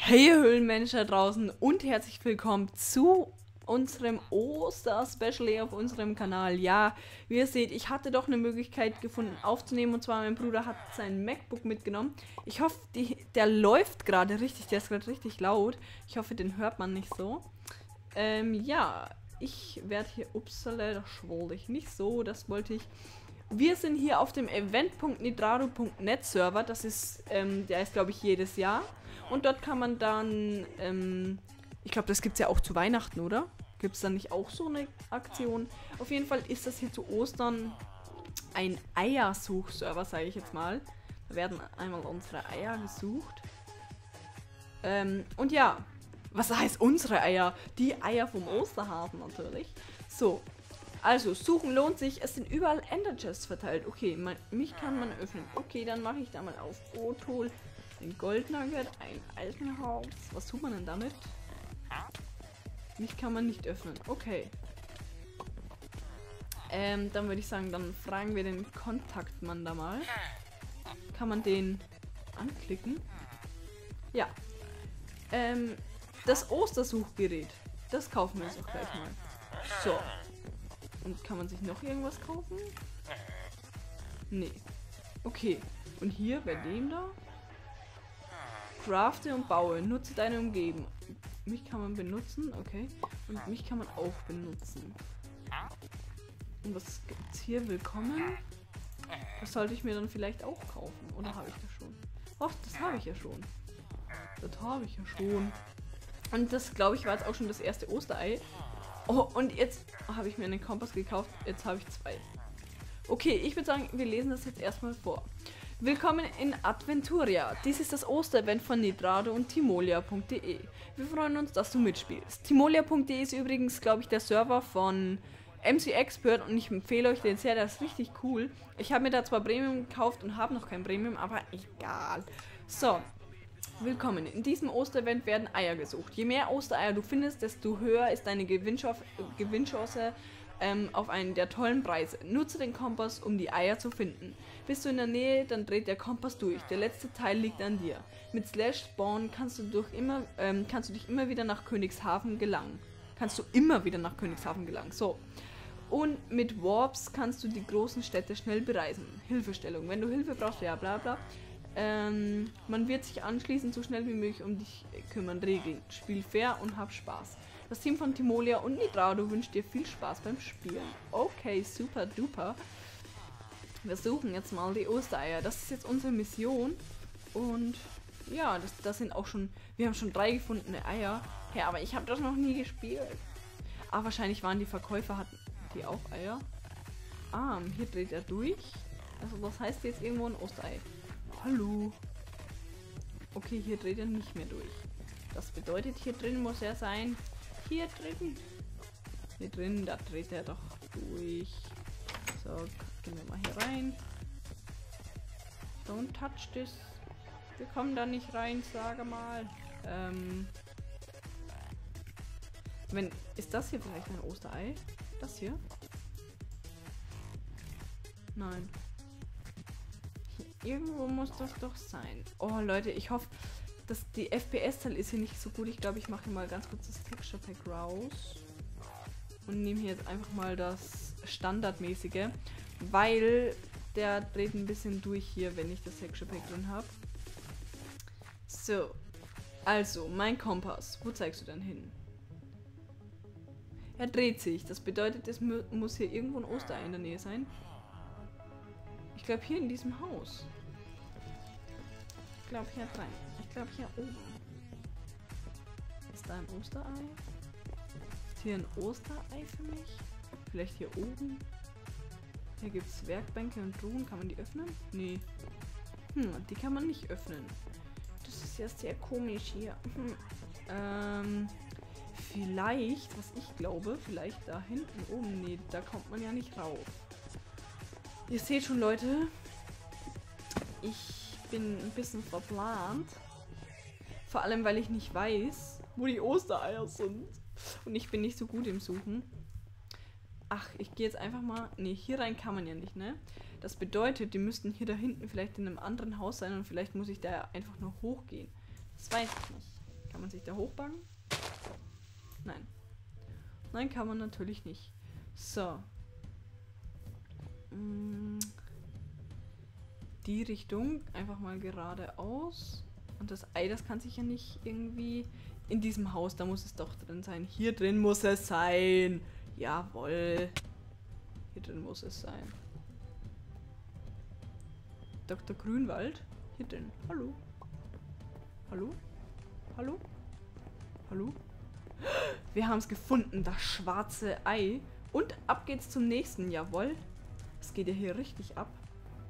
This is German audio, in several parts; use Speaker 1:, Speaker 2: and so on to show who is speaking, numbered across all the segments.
Speaker 1: Hey ihr Höhlenmenschen da draußen und herzlich willkommen zu unserem Oster-Special hier auf unserem Kanal. Ja, wie ihr seht, ich hatte doch eine Möglichkeit gefunden aufzunehmen, und zwar mein Bruder hat sein MacBook mitgenommen. Ich hoffe, der läuft gerade richtig, der ist gerade richtig laut. Ich hoffe, den hört man nicht so. Ja, ich werde hier, upsala, das wollte ich nicht so, das wollte ich. Wir sind hier auf dem event.nitrado.net Server, das ist, der ist glaube ich jedes Jahr. Und dort kann man dann, ich glaube, das gibt es ja auch zu Weihnachten, oder? Gibt es dann nicht auch so eine Aktion? Auf jeden Fall ist das hier zu Ostern ein Eiersuchserver, sage ich jetzt mal. Da werden einmal unsere Eier gesucht. Und ja, was heißt unsere Eier? Die Eier vom Osterhasen natürlich. So, also suchen lohnt sich. Es sind überall Enderchests verteilt. Okay, mich kann man öffnen. Okay, dann mache ich da mal auf Brotol. Ein Goldnugget, ein Eisenhaus. Was tut man denn damit? Mich kann man nicht öffnen. Okay. Dann würde ich sagen, dann fragen wir den Kontaktmann da mal. Kann man den anklicken? Ja. Das Ostersuchgerät. Das kaufen wir uns auch gleich mal. So. Und kann man sich noch irgendwas kaufen? Nee. Okay. Und hier bei dem da? Crafte und baue. Nutze deine Umgebung. Mich kann man benutzen, okay. Und mich kann man auch benutzen. Und was gibt's hier? Willkommen. Das sollte ich mir dann vielleicht auch kaufen. Oder habe ich das schon? Ach, das habe ich ja schon. Das habe ich ja schon. Und das, glaube ich, war jetzt auch schon das erste Osterei. Oh, und jetzt habe ich mir einen Kompass gekauft. Jetzt habe ich 2. Okay, ich würde sagen, wir lesen das jetzt erstmal vor. Willkommen in Adventuria. Dies ist das Osterevent von Nitrado und Timolia.de. Wir freuen uns, dass du mitspielst. Timolia.de ist übrigens, glaube ich, der Server von MC Expert und ich empfehle euch den sehr, der ist richtig cool. Ich habe mir da zwar Premium gekauft und habe noch kein Premium, aber egal. So, willkommen. In diesem Osterevent werden Eier gesucht. Je mehr Ostereier du findest, desto höher ist deine Gewinnchance auf einen der tollen Preise. Nutze den Kompass, um die Eier zu finden. Bist du in der Nähe, dann dreht der Kompass durch. Der letzte Teil liegt an dir. Mit Slash Spawn kannst du dich immer wieder nach Königshafen gelangen. So. Und mit Warps kannst du die großen Städte schnell bereisen. Hilfestellung. Wenn du Hilfe brauchst, ja bla bla. Man wird sich anschließend so schnell wie möglich um dich kümmern. Regeln. Spiel fair und hab Spaß. Das Team von Timolia und Nitrado wünscht dir viel Spaß beim Spielen. Okay, super duper. Wir suchen jetzt mal die Ostereier. Das ist jetzt unsere Mission. Und ja, das sind auch schon... Wir haben schon 3 gefundene Eier. Ja, aber ich habe das noch nie gespielt. Ah, wahrscheinlich waren die Verkäufer, hatten die auch Eier. Ah, hier dreht er durch. Also das heißt jetzt irgendwo ein Osterei. Hallo. Okay, hier dreht er nicht mehr durch. Das bedeutet, hier drin muss er sein. Hier drin, da dreht er doch durch. So, gehen wir mal hier rein. Don't touch this. Wir kommen da nicht rein, sage mal. Ist das hier vielleicht ein Osterei? Das hier? Nein. Hier irgendwo muss das doch sein. Oh Leute, ich hoffe, dass die FPS-Zahl ist hier nicht so gut. Ich glaube, ich mache hier mal ganz kurz das Texture Pack raus. Und nehme hier jetzt einfach mal das Standardmäßige. Weil der dreht ein bisschen durch hier, wenn ich das Texture Pack drin habe. So. Also, mein Kompass. Wo zeigst du denn hin? Er dreht sich. Das bedeutet, es muss hier irgendwo ein Osterei in der Nähe sein. Ich glaube, hier in diesem Haus. Ich glaube, hier rein. Ich glaube, hier oben. Ist da ein Osterei? Ist hier ein Osterei für mich? Vielleicht hier oben? Hier gibt es Werkbänke und Truhen. Kann man die öffnen? Nee. Die kann man nicht öffnen. Das ist ja sehr komisch hier. Vielleicht, was ich glaube, vielleicht da hinten oben. Nee, da kommt man ja nicht rauf. Ihr seht schon, Leute. Ich bin ein bisschen verplant. Vor allem, weil ich nicht weiß, wo die Ostereier sind. Und ich bin nicht so gut im Suchen. Ach, ich gehe jetzt einfach mal... Ne, hier rein kann man ja nicht, ne? Das bedeutet, die müssten hier da hinten vielleicht in einem anderen Haus sein und vielleicht muss ich da einfach nur hochgehen. Das weiß ich nicht. Kann man sich da hochbacken? Nein. Nein, kann man natürlich nicht. So. Die Richtung. Einfach mal geradeaus. Und das Ei, das kann sich ja nicht irgendwie... In diesem Haus, da muss es doch drin sein. Hier drin muss es sein. Jawohl. Hier drin muss es sein. Dr. Grünwald? Hier drin. Hallo? Hallo? Hallo? Hallo? Wir haben es gefunden, das schwarze Ei. Und ab geht's zum nächsten. Jawohl. Es geht ja hier richtig ab.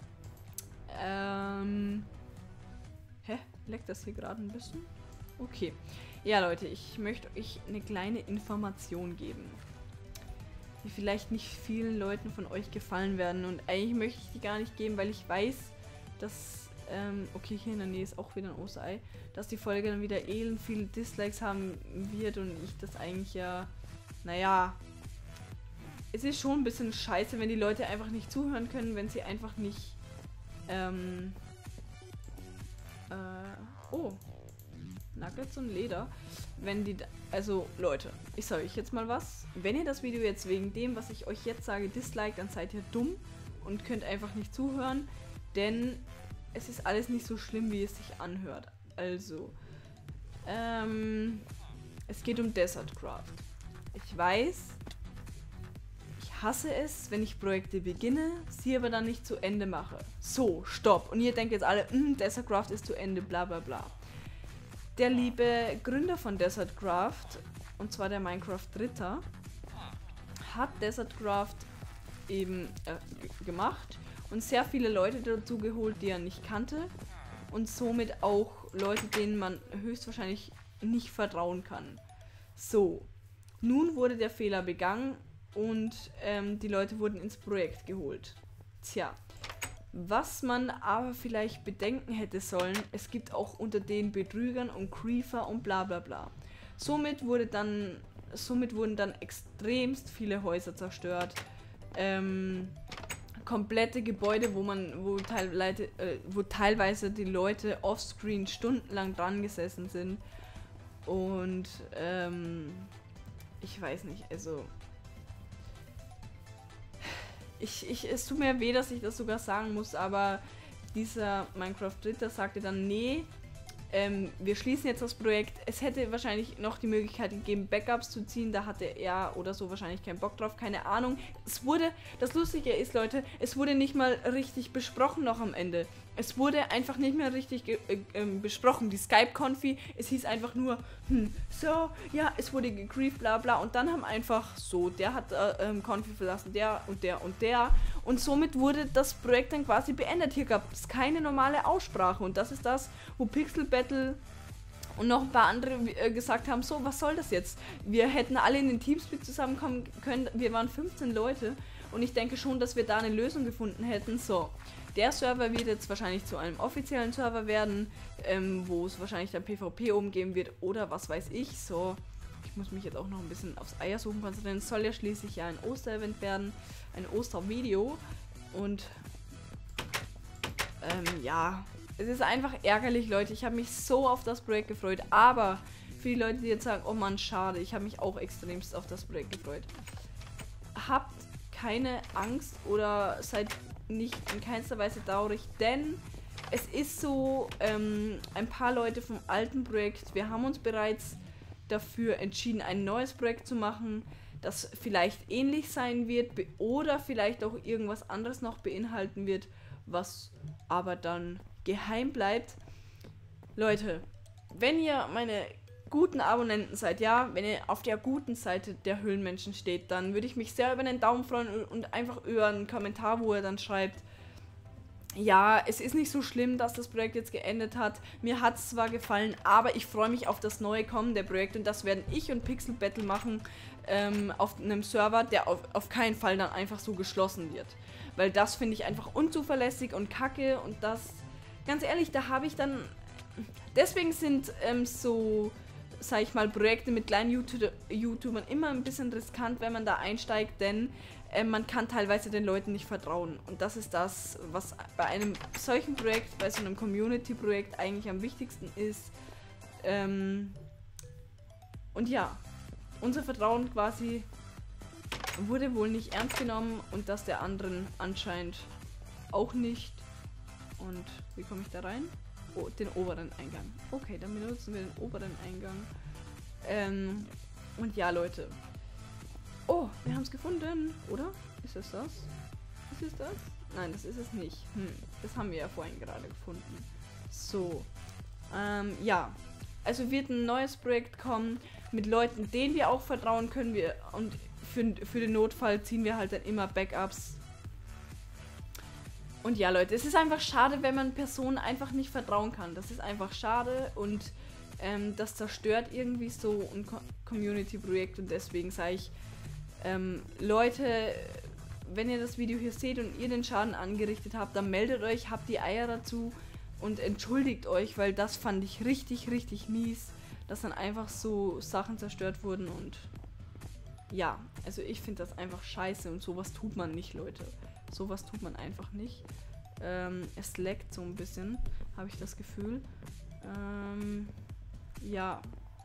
Speaker 1: Hä? Leckt das hier gerade ein bisschen? Okay. Ja, Leute, ich möchte euch eine kleine Information geben, die vielleicht nicht vielen Leuten von euch gefallen werden. Und eigentlich möchte ich die gar nicht geben, weil ich weiß, dass, okay, hier in der Nähe ist auch wieder ein Osterei, dass die Folge dann wieder elend viele Dislikes haben wird und ich das eigentlich ja, naja, es ist schon ein bisschen scheiße, wenn die Leute einfach nicht zuhören können, wenn sie einfach nicht, oh. Nuggets und Leder. Wenn die... Also, Leute, ich sage euch jetzt mal was. Wenn ihr das Video jetzt wegen dem, was ich euch jetzt sage, disliked, dann seid ihr dumm und könnt einfach nicht zuhören, denn es ist alles nicht so schlimm, wie es sich anhört. Also, es geht um Desertcraft. Ich weiß, ich hasse es, wenn ich Projekte beginne, sie aber dann nicht zu Ende mache. So, stopp. Und ihr denkt jetzt alle, Desertcraft ist zu Ende, bla bla bla. Der liebe Gründer von Desertcraft, und zwar der Minecraft Ritter, hat Desertcraft eben gemacht und sehr viele Leute dazu geholt, die er nicht kannte und somit auch Leute, denen man höchstwahrscheinlich nicht vertrauen kann. So, nun wurde der Fehler begangen und die Leute wurden ins Projekt geholt. Tja. Was man aber vielleicht bedenken hätte sollen, es gibt auch unter den Betrügern und Creeper und bla bla bla. Somit wurden dann extremst viele Häuser zerstört. Komplette Gebäude, wo teilweise die Leute offscreen stundenlang dran gesessen sind. Und ich weiß nicht, also... Es tut mir weh, dass ich das sogar sagen muss, aber dieser Minecraft-Ritter sagte dann, nee, wir schließen jetzt das Projekt. Es hätte wahrscheinlich noch die Möglichkeit gegeben, Backups zu ziehen, da hatte er oder so wahrscheinlich keinen Bock drauf, keine Ahnung. Das Lustige ist, Leute, es wurde nicht mal richtig besprochen noch am Ende. Es wurde einfach nicht mehr richtig besprochen. Die Skype-Konfi, es hieß einfach nur, so, ja, es wurde gegrieft, bla bla. Und dann haben einfach so, der hat Konfi verlassen, der und der und der. Und somit wurde das Projekt dann quasi beendet. Hier gab es keine normale Aussprache. Und das ist das, wo Pixel Battle und noch ein paar andere gesagt haben, so, was soll das jetzt? Wir hätten alle in den Teamspeak zusammenkommen können. Wir waren 15 Leute. Und ich denke schon, dass wir da eine Lösung gefunden hätten. So, der Server wird jetzt wahrscheinlich zu einem offiziellen Server werden, wo es wahrscheinlich dann PvP oben geben wird oder was weiß ich. So, ich muss mich jetzt auch noch ein bisschen aufs Eiersuchen konzentrieren. Es soll ja schließlich ja ein Osterevent werden, ein Ostervideo. Und ja, es ist einfach ärgerlich, Leute. Ich habe mich so auf das Projekt gefreut. Aber für die Leute, die jetzt sagen, oh Mann, schade, ich habe mich auch extremst auf das Projekt gefreut. Habt keine Angst oder seid nicht in keinster Weise traurig, denn es ist so, ein paar Leute vom alten Projekt, wir haben uns bereits dafür entschieden, ein neues Projekt zu machen, das vielleicht ähnlich sein wird oder vielleicht auch irgendwas anderes noch beinhalten wird, was aber dann geheim bleibt. Leute, wenn ihr meine guten Abonnenten seid, ja, wenn ihr auf der guten Seite der Höhlenmenschen steht, dann würde ich mich sehr über einen Daumen freuen und einfach über einen Kommentar, wo ihr dann schreibt, ja, es ist nicht so schlimm, dass das Projekt jetzt geendet hat. Mir hat es zwar gefallen, aber ich freue mich auf das neue kommende Projekt und das werden ich und Pixel Battle machen auf einem Server, der auf keinen Fall dann einfach so geschlossen wird. Weil das finde ich einfach unzuverlässig und kacke und das, ganz ehrlich, da habe ich dann, deswegen sind so, sag ich mal, Projekte mit kleinen YouTubern immer ein bisschen riskant, wenn man da einsteigt, denn man kann teilweise den Leuten nicht vertrauen. Und das ist das, was bei einem solchen Projekt, bei so einem Community-Projekt eigentlich am wichtigsten ist. Und ja, unser Vertrauen quasi wurde wohl nicht ernst genommen und das der anderen anscheinend auch nicht. Und wie komme ich da rein? Oh, den oberen Eingang. Okay, dann benutzen wir den oberen Eingang. Und ja, Leute. Oh, wir haben es gefunden, oder? Ist es das? Ist es das? Nein, das ist es nicht. Das haben wir ja vorhin gerade gefunden. So. Ja. Also wird ein neues Projekt kommen mit Leuten, denen wir auch vertrauen können. Und für den Notfall ziehen wir halt dann immer Backups. Und ja, Leute, es ist einfach schade, wenn man Personen einfach nicht vertrauen kann. Das ist einfach schade und das zerstört irgendwie so ein Community-Projekt. Und deswegen sage ich, Leute, wenn ihr das Video hier seht und ihr den Schaden angerichtet habt, dann meldet euch, habt die Eier dazu und entschuldigt euch, weil das fand ich richtig, richtig mies, dass dann einfach so Sachen zerstört wurden und ja, also ich finde das einfach scheiße und sowas tut man nicht, Leute. Sowas tut man einfach nicht. Es laggt so ein bisschen, habe ich das Gefühl. Ja.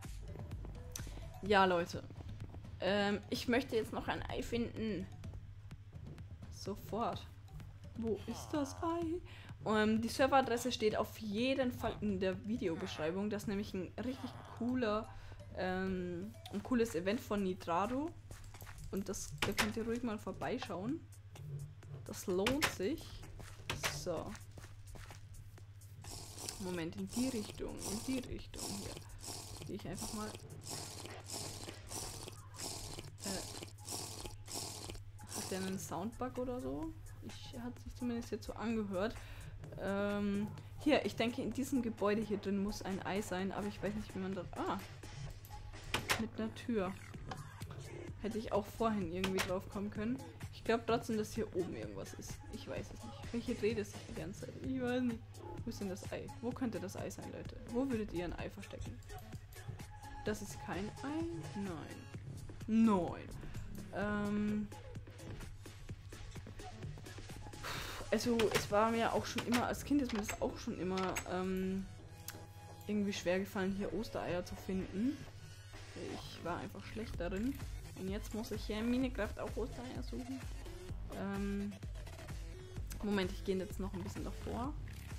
Speaker 1: Ja, Leute. Ich möchte jetzt noch ein Ei finden. Sofort. Wo ist das Ei? Die Serveradresse steht auf jeden Fall in der Videobeschreibung. Das ist nämlich ein richtig ein cooles Event von Nitrado. Und da könnt ihr ruhig mal vorbeischauen. Das lohnt sich. So. Moment, in die Richtung hier. Gehe ich einfach mal. Hat der einen Soundbug oder so? Hat sich zumindest jetzt so angehört. Hier, ich denke, in diesem Gebäude hier drin muss ein Ei sein, aber ich weiß nicht, wie man das... mit einer Tür. Hätte ich auch vorhin irgendwie drauf kommen können. Ich glaube trotzdem, dass hier oben irgendwas ist. Ich weiß es nicht. Welche dreht es sich die ganze Zeit? Ich weiß nicht. Wo ist denn das Ei? Wo könnte das Ei sein, Leute? Wo würdet ihr ein Ei verstecken? Das ist kein Ei? Nein. Nein. Also, es war mir auch schon immer, als Kind ist mir das auch schon immer irgendwie schwer gefallen, hier Ostereier zu finden. Ich war einfach schlecht darin. Und jetzt muss ich hier in Minecraft auch Ostereier suchen. Moment, ich gehe jetzt noch ein bisschen davor.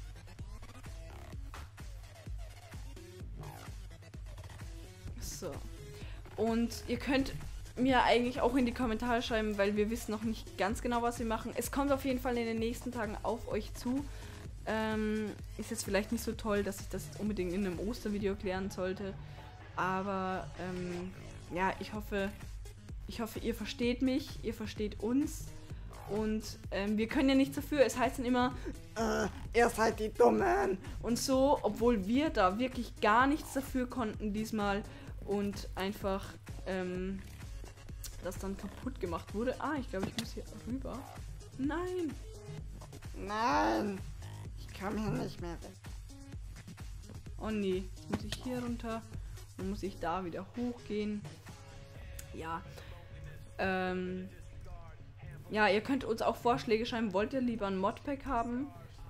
Speaker 1: So. Und ihr könnt mir eigentlich auch in die Kommentare schreiben, weil wir wissen noch nicht ganz genau, was wir machen. Es kommt auf jeden Fall in den nächsten Tagen auf euch zu. Ist jetzt vielleicht nicht so toll, dass ich das unbedingt in einem Ostervideo klären sollte. Aber ja, ich hoffe, ihr versteht mich, ihr versteht uns. Und wir können ja nichts dafür. Es heißt dann immer, ihr seid die Dummen. Und so, obwohl wir da wirklich gar nichts dafür konnten diesmal. Und einfach das dann kaputt gemacht wurde. Ich glaube, ich muss hier rüber. Nein. Nein. Ich komme hier nicht mehr weg. Oh nee, jetzt muss ich hier runter. Dann muss ich da wieder hochgehen. Ja. Ja, ihr könnt uns auch Vorschläge schreiben. Wollt ihr lieber ein Modpack haben?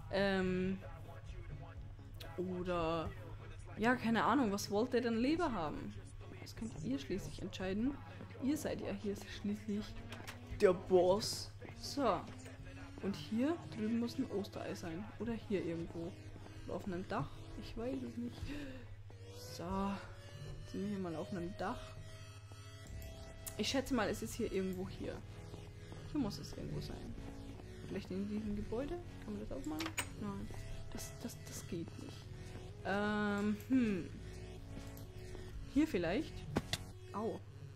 Speaker 1: Oder ja, keine Ahnung. Was wollt ihr denn lieber haben? Das könnt ihr schließlich entscheiden. Ihr seid ja hier schließlich der Boss. So. Und hier drüben muss ein Osterei sein. Oder hier irgendwo. Oder auf einem Dach. Ich weiß es nicht. So. Jetzt sind wir hier mal auf einem Dach. Ich schätze mal, es ist hier irgendwo hier. Hier muss es irgendwo sein. Vielleicht in diesem Gebäude? Kann man das auch machen? Nein. Das geht nicht. Hier vielleicht? Au.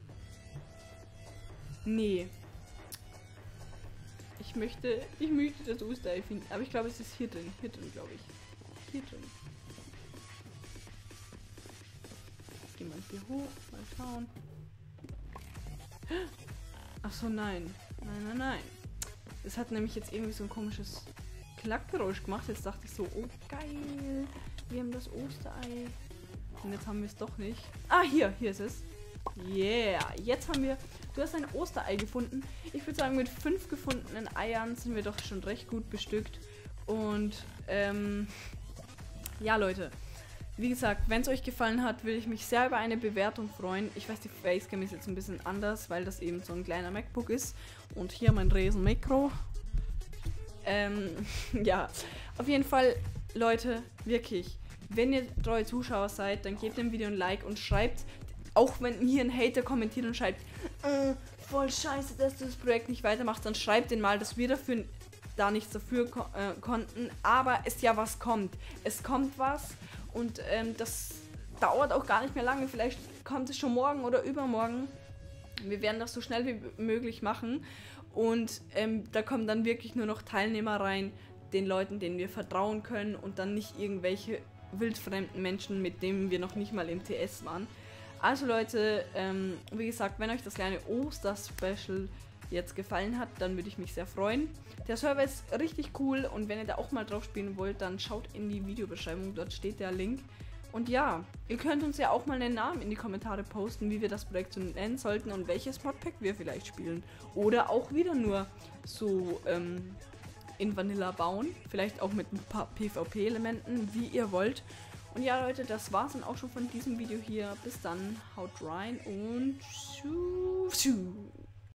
Speaker 1: Nee. Ich möchte das Osterei finden. Aber ich glaube, es ist hier drin. Hier drin, glaube ich. Hier drin. Jetzt gehen wir hier hoch. Mal schauen. Ach so, nein. Nein. Es hat nämlich jetzt irgendwie so ein komisches Klackgeräusch gemacht. Jetzt dachte ich so, oh geil. Wir haben das Osterei. Und jetzt haben wir es doch nicht. Hier ist es. Yeah. Jetzt haben wir... Du hast ein Osterei gefunden. Ich würde sagen, mit 5 gefundenen Eiern sind wir doch schon recht gut bestückt. Und, ja, Leute. Wie gesagt, wenn es euch gefallen hat, würde ich mich sehr über eine Bewertung freuen. Ich weiß, die Facecam ist jetzt ein bisschen anders, weil das eben so ein kleiner MacBook ist. Und hier mein Riesen-Mikro. Ja, auf jeden Fall, Leute, wirklich, wenn ihr treue Zuschauer seid, dann gebt dem Video ein Like und schreibt, auch wenn hier ein Hater kommentiert und schreibt, voll scheiße, dass du das Projekt nicht weitermachst, dann schreibt den mal, dass wir dafür da nichts dafür konnten, aber es ja was kommt. Es kommt was und das dauert auch gar nicht mehr lange, vielleicht kommt es schon morgen oder übermorgen. Wir werden das so schnell wie möglich machen und da kommen dann wirklich nur noch Teilnehmer rein, den Leuten, denen wir vertrauen können und dann nicht irgendwelche wildfremden Menschen, mit denen wir noch nicht mal im TS waren. Also Leute, wie gesagt, wenn euch das kleine Oster-Special jetzt gefallen hat, dann würde ich mich sehr freuen. Der Server ist richtig cool und wenn ihr da auch mal drauf spielen wollt, dann schaut in die Videobeschreibung, dort steht der Link. Und ja, ihr könnt uns ja auch mal einen Namen in die Kommentare posten, wie wir das Projekt so nennen sollten und welches Modpack wir vielleicht spielen. Oder auch wieder nur so in Vanilla bauen, vielleicht auch mit ein paar PvP-Elementen, wie ihr wollt. Und ja Leute, das war's dann auch schon von diesem Video hier. Bis dann, haut rein und tschüss.